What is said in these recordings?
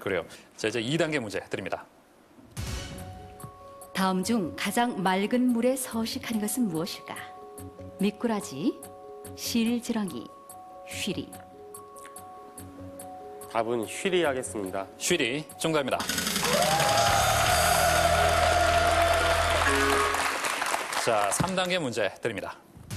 그래요. 자, 이제 2단계 문제 드립니다. 다음 중 가장 맑은 물에 서식하는 것은 무엇일까? 미꾸라지, 실지렁이, 휘리. 답은 쉬리 하겠습니다. 쉬리 정답입니다. 자, 3단계 문제 드립니다.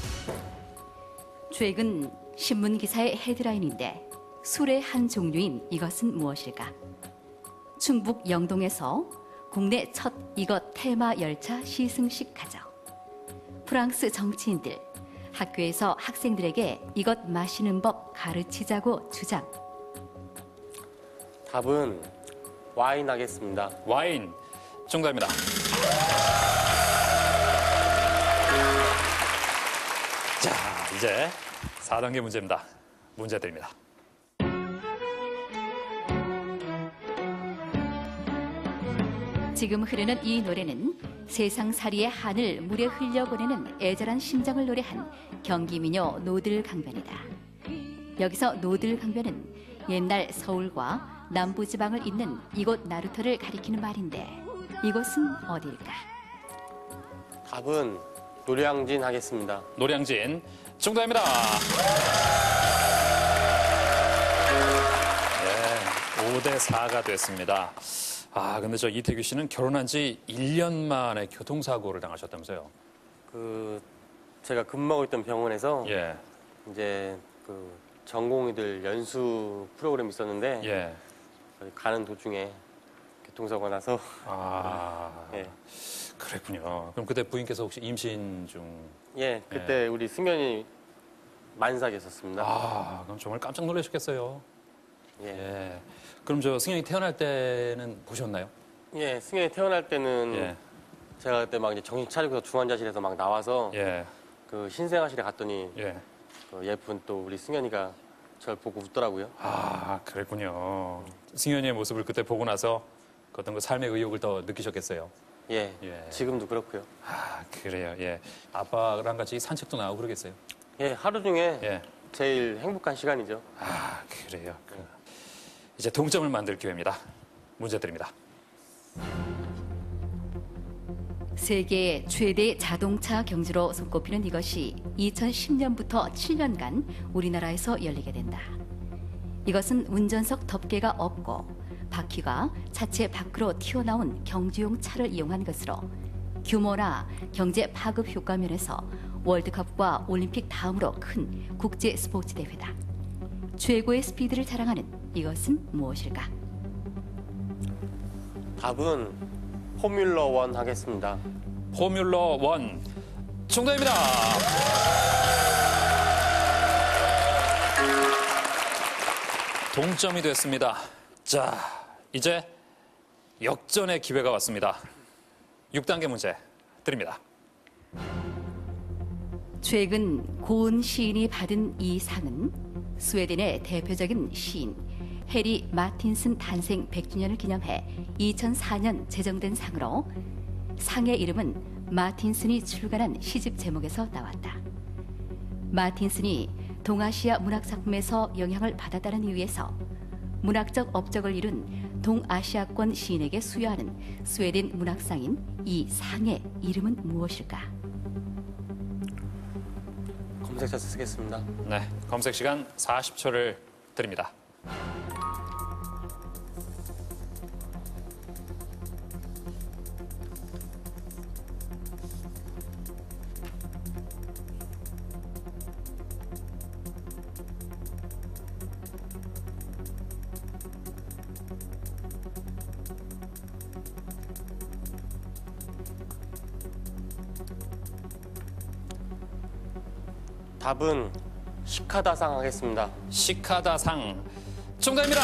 최근 신문 기사의 헤드라인인데 술의 한 종류인 이것은 무엇일까? 충북 영동에서 국내 첫 이것 테마 열차 시승식 가정. 프랑스 정치인들, 학교에서 학생들에게 이것 마시는 법 가르치자고 주장. 답은 와인 하겠습니다. 와인 정답입니다. 자, 이제 4단계 문제입니다. 문제 드립니다. 지금 흐르는 이 노래는 세상살이의 한을 물에 흘려보내는 애절한 심정을 노래한 경기민요 노들강변이다. 여기서 노들강변은 옛날 서울과 남부지방을 잇는 이곳 나루터를 가리키는 말인데 이곳은 어디일까? 답은 노량진 하겠습니다. 노량진 정답입니다. 네, 5대 4가 됐습니다. 아, 근데 저 이태규 씨는 결혼한 지 1년 만에 교통사고를 당하셨다면서요? 제가 근무하고 있던 병원에서 예, 이제 전공의들 연수 프로그램이 있었는데 예. 가는 도중에 교통사고가 나서 예. 그랬군요. 그럼 그때 부인께서 혹시 임신 중? 예, 그때 우리 승현이 만삭이었었습니다. 아, 그럼 정말 깜짝 놀라셨겠어요. 예. 예. 그럼 저 승현이 태어날 때는 보셨나요? 예, 승현이 태어날 때는 예. 제가 그때 막 이제 정신 차리고서 중환자실에서 막 나와서 예. 그 신생아실에 갔더니 예. 그 예쁜 또 우리 승현이가 저를 보고 웃더라고요. 아, 그랬군요. 승현이의 모습을 그때 보고 나서 그 어떤 그 삶의 의욕을 더 느끼셨겠어요. 예, 예. 지금도 그렇고요. 아, 그래요. 예. 아빠랑 같이 산책도 나오고 그러겠어요. 예, 하루 중에 예. 제일 행복한 시간이죠. 아, 그래요. 이제 동점을 만들 기회입니다. 문제 드립니다. 세계의 최대 자동차 경주로 손꼽히는 이것이 2010년부터 7년간 우리나라에서 열리게 된다. 이것은 운전석 덮개가 없고 바퀴가 차체 밖으로 튀어나온 경주용 차를 이용한 것으로 규모나 경제 파급 효과 면에서 월드컵과 올림픽 다음으로 큰 국제 스포츠 대회다. 최고의 스피드를 자랑하는 이것은 무엇일까? 답은 포뮬러 1 하겠습니다. 포뮬러 1 정답입니다. 동점이 됐습니다. 자, 이제 역전의 기회가 왔습니다. 6단계 문제 드립니다. 최근 고은 시인이 받은 이 상은 스웨덴의 대표적인 시인 해리 마틴슨 탄생 100주년을 기념해 2004년 제정된 상으로 상의 이름은 마틴슨이 출간한 시집 제목에서 나왔다. 마틴슨이 동아시아 문학작품에서 영향을 받았다는 이유에서 문학적 업적을 이룬 동아시아권 시인에게 수여하는 스웨덴 문학상인 이 상의 이름은 무엇일까? 검색차 쓰겠습니다. 네, 검색 시간 40초를 드립니다. 답은 시카다상 하겠습니다. 시카다상 정답입니다.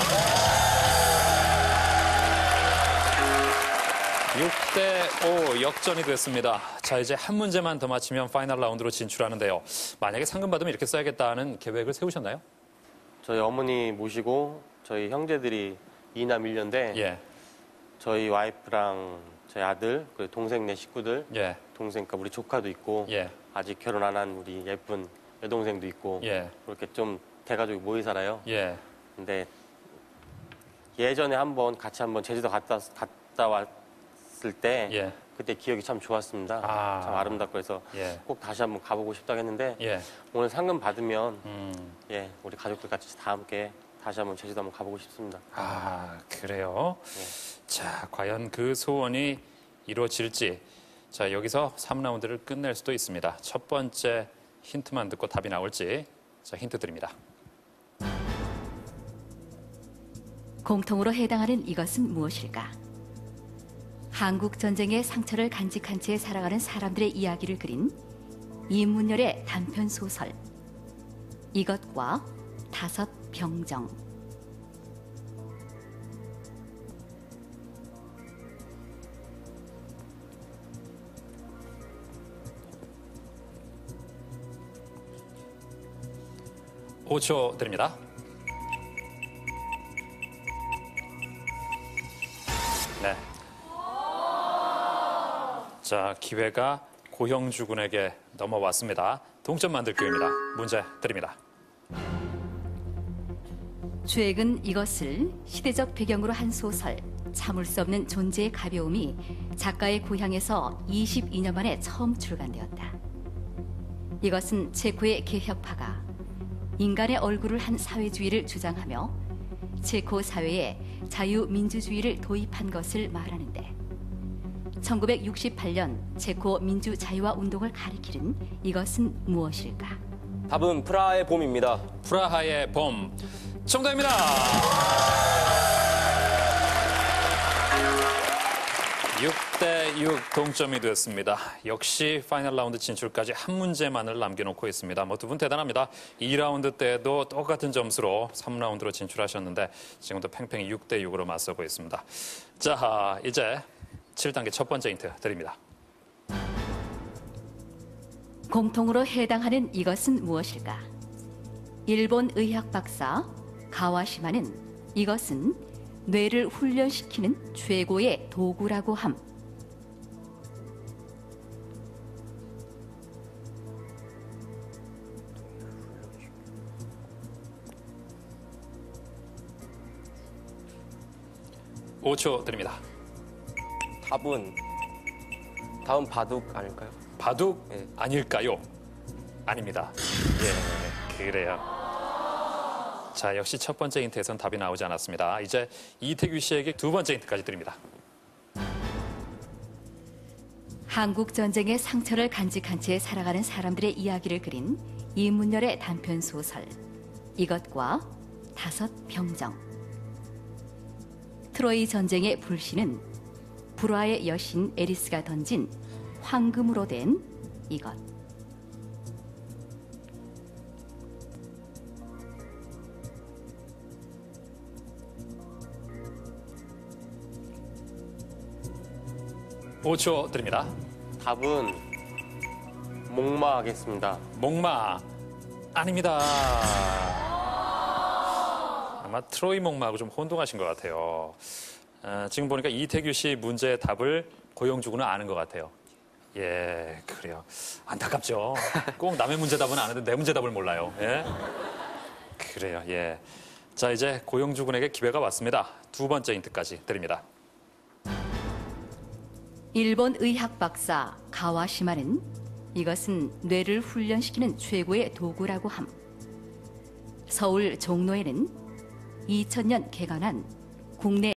6대5 역전이 됐습니다. 자, 이제 한 문제만 더 맞히면 파이널 라운드로 진출하는데요. 만약에 상금 받으면 이렇게 써야겠다는 계획을 세우셨나요? 저희 어머니 모시고 저희 형제들이 2남 1녀인데 예, 저희 와이프랑 저희 아들, 그리고 동생 네 식구들, 예, 동생, 그러니까 우리 조카도 있고 예, 아직 결혼 안 한 우리 예쁜 여동생도 있고 예, 그렇게 좀 대가족이 모여 살아요. 예. 근데 예전에 같이 한번 제주도 갔다 왔을 때 예. 그때 기억이 참 좋았습니다. 아. 참 아름답고 해서 예. 꼭 다시 한번 가보고 싶다고 했는데 예. 오늘 상금 받으면 음. 예, 우리 가족들 같이 다 함께 다시 한번 제주도 한번 가보고 싶습니다. 아, 그래요? 예. 자, 과연 그 소원이 이루어질지. 자, 여기서 3라운드를 끝낼 수도 있습니다. 첫 번째 힌트만 듣고 답이 나올지. 자, 힌트 드립니다. 공통으로 해당하는 이것은 무엇일까? 한국 전쟁의 상처를 간직한 채 살아가는 사람들의 이야기를 그린 이문열의 단편 소설 이것과 다섯 병정. 오 초 드립니다. 네. 자, 기회가 고형주 군에게 넘어왔습니다. 동점 만들 기회입니다. 문제 드립니다. 최근 이것을 시대적 배경으로 한 소설 참을 수 없는 존재의 가벼움이 작가의 고향에서 22년 만에 처음 출간되었다. 이것은 체코의 개혁파가 인간의 얼굴을 한 사회주의를 주장하며 체코 사회에 자유민주주의를 도입한 것을 말하는데 1968년 체코 민주자유화 운동을 가리키는 이것은 무엇일까? 답은 프라하의 봄입니다. 프라하의 봄. 정답입니다. 6대6 동점이 됐습니다. 역시 파이널 라운드 진출까지 한 문제만을 남겨놓고 있습니다. 두 분 대단합니다. 2라운드 때도 똑같은 점수로 3라운드로 진출하셨는데 지금도 팽팽히 6대6으로 맞서고 있습니다. 자, 이제 7단계 첫 번째 힌트 드립니다. 공통으로 해당하는 이것은 무엇일까? 일본 의학 박사 가와시마는 이것은 뇌를 훈련시키는 최고의 도구라고 함. 오 초 드립니다. 다음 바둑 아닐까요? 바둑 예. 아닐까요? 아닙니다. 예, 그래요. 자, 역시 첫 번째 힌트에선 답이 나오지 않았습니다. 이제 이태규 씨에게 두 번째 힌트까지 드립니다. 한국 전쟁의 상처를 간직한 채 살아가는 사람들의 이야기를 그린 이문열의 단편 소설 이것과 다섯 병정. 트로이 전쟁의 불씨는 불화의 여신 에리스가 던진 황금으로 된 이것. 오 초 드립니다. 답은 목마 하겠습니다. 목마 아닙니다. 아마 트로이 목마하고 좀 혼동하신 것 같아요. 지금 보니까 이태규 씨 문제의 답을 고영주 군은 아는 것 같아요. 예, 그래요. 안타깝죠. 꼭 남의 문제답은 아는데 내 문제답을 몰라요. 예? 그래요, 예. 자, 이제 고영주 군에게 기회가 왔습니다. 두 번째 힌트까지 드립니다. 일본 의학 박사 가와시마는 이것은 뇌를 훈련시키는 최고의 도구라고 함. 서울 종로에는 2000년 개관한 국내